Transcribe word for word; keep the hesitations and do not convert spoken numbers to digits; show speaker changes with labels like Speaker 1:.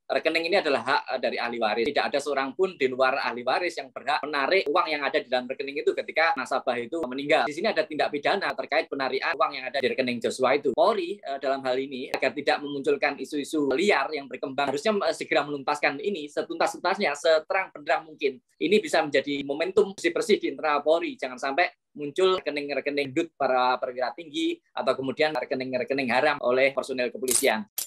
Speaker 1: rekening ini adalah hak dari ahli waris. Tidak ada seorang pun di luar ahli waris yang berhak menarik uang yang ada di dalam rekening itu ketika nasabah itu meninggal. Di sini ada tindak pidana terkait penarikan uang yang ada di rekening Joshua itu. Polri dalam hal ini agar tidak memunculkan isu-isu liar yang berkembang harusnya segera menuntaskan ini setuntas-tuntasnya, seterang benderang mungkin. Ini bisa menjadi momentum bersih-bersih di internal Polri. Jangan sampai muncul rekening-rekening dut para perwira tinggi atau kemudian rekening-rekening haram oleh personel kepolisian.